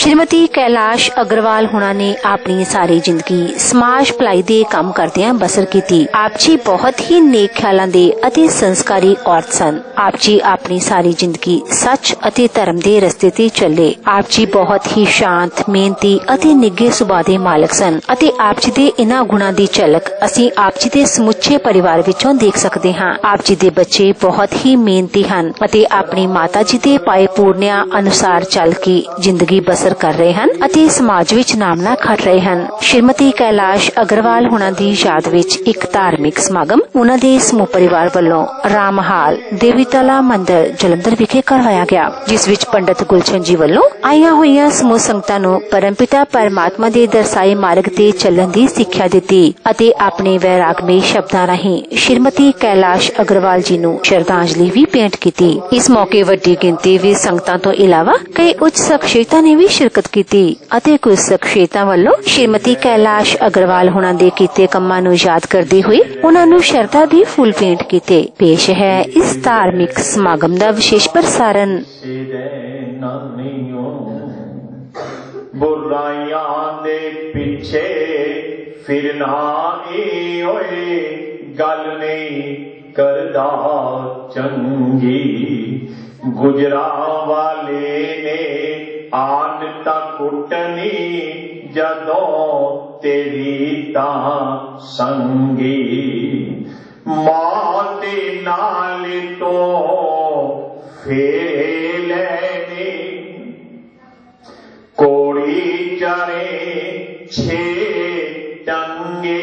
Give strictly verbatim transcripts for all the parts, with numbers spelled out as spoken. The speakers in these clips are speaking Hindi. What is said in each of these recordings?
श्रीमती कैलाश अग्रवाल होना ने अपनी सारी जिंदगी समाज भलाई दे काम करदियां बसर की। आप जी बहुत ही नेक ख्यालों दे अति संस्कारी औरत सन। आप जी अपनी सारी जिंदगी सच अति धर्म दे रस्ते ते चले। आप जी बहुत ही शांत, मेहनती अति निगे सुभाਅ दे मालक सन अते आप जी दे इन्हां गुणां दी झलक असीं आप जी दे समुचे परिवार विचों देख सकते हां। आप जी दे बच्चे बहुत ही मेहनती हन अते अपनी माता जी दे पाए पूर्णिया अनुसार चल के जिंदगी बसर कर रहे हैं अते समाज विच नामना खट रहे हैं। श्रीमती कैलाश अग्रवाल होना दी याद विच एक धार्मिक समागम उन्हां दे समूह परिवार वालों रामहाल देवीतला मंदिर जलंधर विखे करवाया गया, जिस विच पंडित गुलशन जी वालों आईयां होईयां समूह संगतां नूं परमपिता परमात्मा दे दर्शाए मार्ग ते चलण दी सिक्ख्या दित्ती अते अपने वैरागमई शब्दां राहीं श्रीमती कैलाश अग्रवाल जी नूं श्रद्धांजलि भी भेंट कीती। इस मौके वड्डी गिनती विच संगतां तो इलावा कई उच्च शख्सियतां ने भी शिरकत कीती अते कुछ शख्सियतां वालों श्रीमती कैलाश अग्रवाल होना दे कीते कम्मां नूं याद करदे होए उन्हां नूं शरधा भी फूल भेंट कीते। पेश है इस धार्मिक समागम दा विशेष प्रसारण। बुराइयां दे पिछे फिरना ए ओए गल नहीं करदा चंगी गुजरा वाले ने आदत कुटनी जदों तेरी तां संगी मौत नाल तो फेरे लेने कोड़ी चरे छे टंगे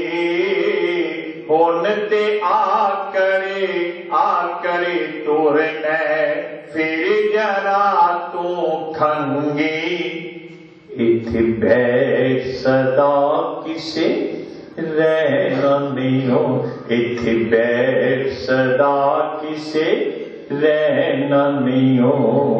हुन ते आकरे आकरे तुरने फिर जरा तू खंगे इथे बैठ सदा किसे रहना नहीं हो इथे बैठ सदा किसे रहना नहीं हो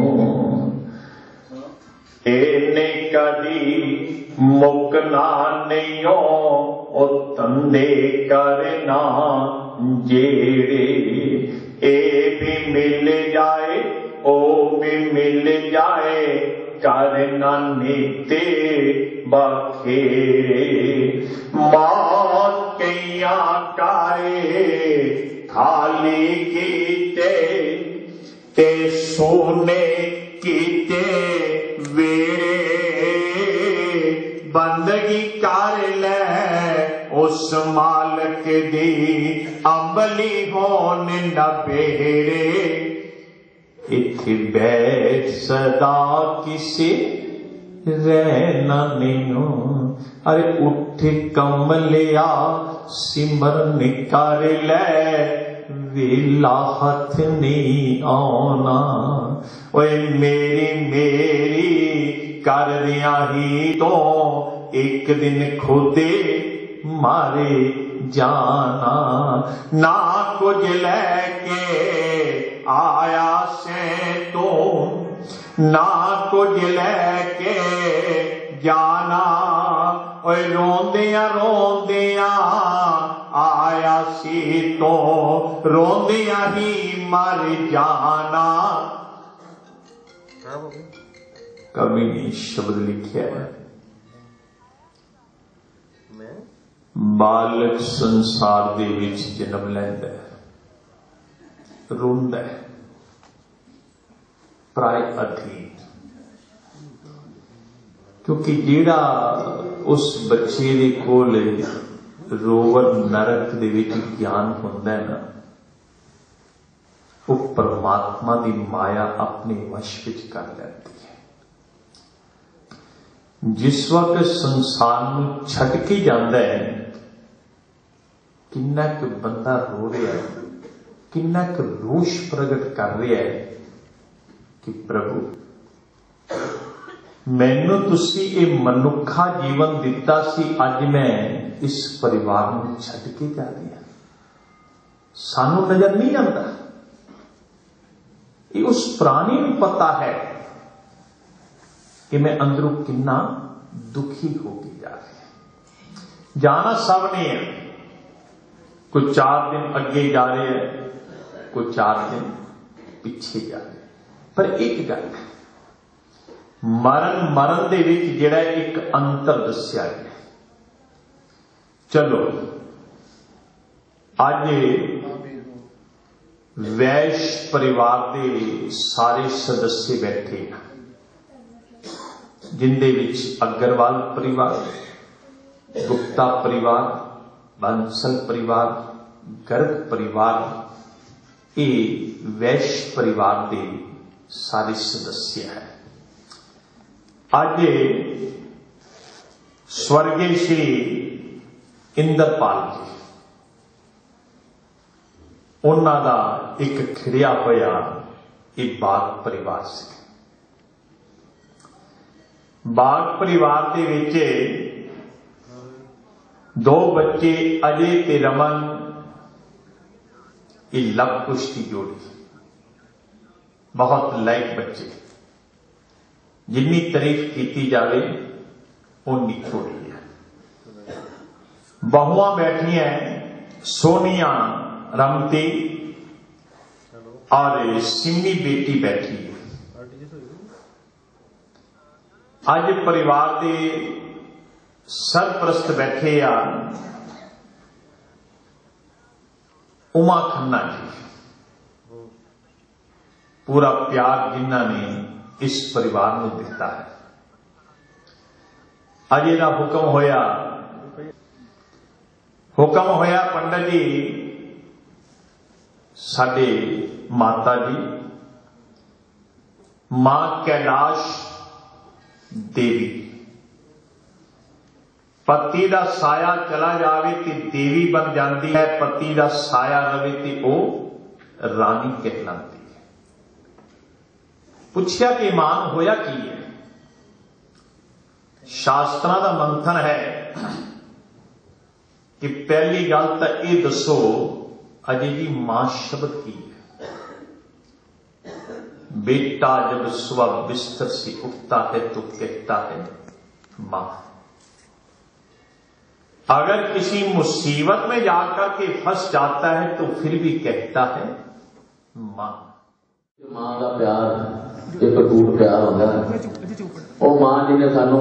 इन्ने कदी मुकना नहीं हो ओ तंदे करना जेड़े ए भी मिल जाए ओ भी मिल जाए करना नीते बखेरे मौत कैया कारे खाली कीते ते सोने कीते वेरे बंदगी कर ले उस मालक दी अंबली होन न बेरे इथे बैठ सदा किसे रहना नहीं हो अरे उठ कमलिया सिमरन कर ले वेला हथ नहीं आना ओए मेरी मेरी कर दिया ही तो एक दिन खुदे मारे जाना ना कुछ लेके आया से तू ना कुछ लेके जाना ओए रोंदिया रोंदिया आया सी तो रोंदिया ही मर जाना। कवि ने शब्द लिखे है बालक संसार दे विच जन्म लैंदा है रोंदा है प्राय अधीन क्योंकि जेड़ा उस बच्चे दे कोल रोवर नरक दे विच ज्ञान हुंदा है ना वो परमात्मा दी माया अपने वश विच कर लैंदी है। जिस वक्त संसार नूं छड्ड के जांदा है किन्ना क बंदा रो रहा है किन्ना क रोष प्रगट कर रहा है कि प्रभु मैनू तुसी ये मनुखा जीवन दिता सी अज मैं इस परिवार नूं छड्ड के जा रहा सानू नजर नहीं आता ये उस प्राणी नूं पता है कि मैं अंदरों किन्ना दुखी होके जा रहा जाना सब ने है कोई चार दिन अगे जा रहे हैं कोई चार दिन पीछे जा रहे हैं पर एक गल है मरण मरण दे विच जिहड़ा एक अंतर दस्सिया है। चलो अज वैश्य परिवार के सारे सदस्य बैठे हैं, जिंदे विच अग्रवाल परिवार, गुप्ता परिवार, बंसल परिवार, गर्ग परिवार, ये वैश्य परिवार के सारे सदस्य हैं। आज स्वर्गीय श्री इंद्रपाल जी, उन्हां दा एक खिड़िया होया एक बाग परिवार से। बाग परिवार दे विच दो बच्चे अजय ते रमन, ये लव कुश की जोड़ी, बहुत लायक बच्चे, जिन्नी तारीफ की जाए उन्नी थोड़ी है। बहुआं बैठियां सोनिया, रमती और सिमी बेटी बैठी है। अज परिवार के सरप्रस्त बैठे आ उमा खन्ना जी, पूरा प्यार जिन्हां ने इस परिवार को दिता है। अज इहदा हुक्म होया हुक्म होया पंडित जी साडे माता जी मां कैलाश देवी, पति का साया चला जाए तो देवी बन जाती है, पति का साया रहे तो वह रानी कहलाती है। पूछया कि मान होया की है? शास्त्रां दा मंथन है कि पहली गल तो यह दसो अजय जी मां शब्द की है। बेटा जब सुबह बिस्तर से उठता है तो कहता है मां। अगर किसी मुसीबत में जाकर के फंस जाता है तो फिर भी कहता है मां। मां का प्यार एक अटूट प्यार होता है। वो मां जी ने सानू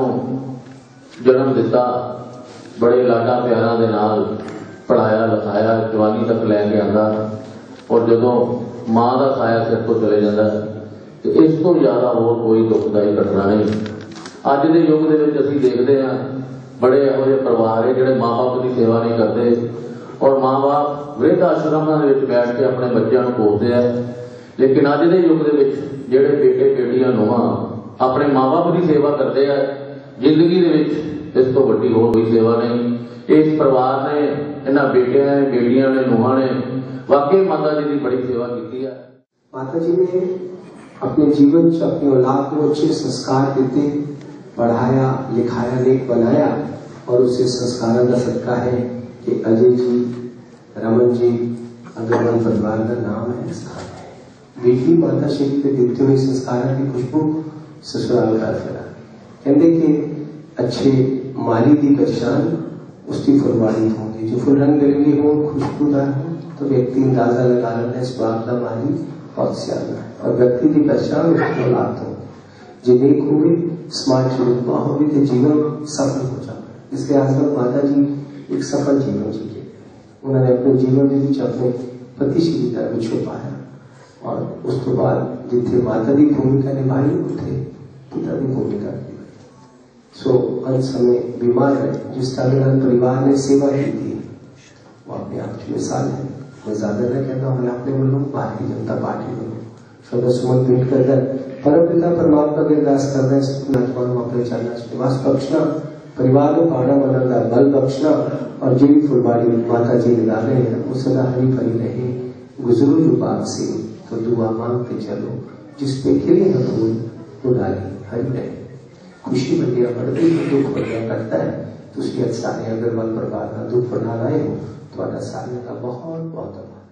जन्म दिता, बड़े लाडा प्यारा दे नाल पढ़ाया लिखाया, जवानी तक लैके आंदा, और जदों मां का साया सिर तो चले जाता तो इस तो ज्यादा होर कोई दुखदाई घटना नहीं। अज के युग के असीं देखते हैं बड़े इहो जिहे परिवार है जिहड़े माँ बाप की सेवा नहीं करते और माँ बाप वृद्ध आश्रमां दे विच बैठ के अपने बच्चों को पोसते हैं। लेकिन अज के युग के जिहड़े बेटे बेटियां नूहां अपने माँ बाप की सेवा करते हैं, जिंदगी दे विच इस तो वड्डी होर कोई सेवा नहीं। इस परिवार ने, इन्हां बेटियां ने, बेटियां ने, नूहां ने वाकई माता जी की बड़ी सेवा की है। माता जी ने अपने जीवन च अपनी औलाद को अच्छे संस्कार देते, पढ़ाया लिखाया, लेख बनाया, और उसे संस्कारों का सदका है कि अजय जी, रमन जी, अग्रवाल परिवार का नाम है, स्थान है। बेटी माता श्री के देते हुए संस्कारों की खुशबू ससुराल का फैला। कहते कि अच्छे माली की पहचान उसकी फुलवाड़ी होगी, जो फुल रंग बिरंगी हो, खुशबूदार हो, तो व्यक्ति अंदाजा लगा लेता है इस बात का माली बहुत ज्यादा है। और व्यक्ति की पहचान उसकी औलाद हो, जो नेक हुए, स्मार्ट रुतबा होगी तो जीवन सफल हो जाता है। इसलिए आज तक माता जी एक सफल जीवन जी, उन्होंने अपने जीवन के बीच अपने पति श्री का भी छुपाया, और उस तो बाद जितने माता की भूमिका निभाई उठे पिता की भूमिका निभाई। सो अंत समय बीमार है, जिस तरह परिवार ने सेवा की थी वो अपने आप की मिसाल है। मैं ज्यादा न कहता हूँ, मैं अपने बोलूँ, भारतीय जनता पार्टी बोलूँ, शब्द सुमन भेंट कर परम पिता परमात्मा के अरदास कर रहे हैं अपने चलना निवास बख्शना, परिवार में पाना बनन का बल बख्शना, और जो भी फुलवाड़ी माता जी लगा रहे हैं वो सदा हरी भरी रहे। गुजरो जो बाग से तो दुआ मांगते चलो, जिस पे खिले न फूल वो डाली हरी रहे। खुशी बढ़िया बढ़ती है, दुख बढ़िया करता है। तो उसकी सारे अगर मन पर बात दुख बढ़ा रहे हो तो सारे का बहुत बहुत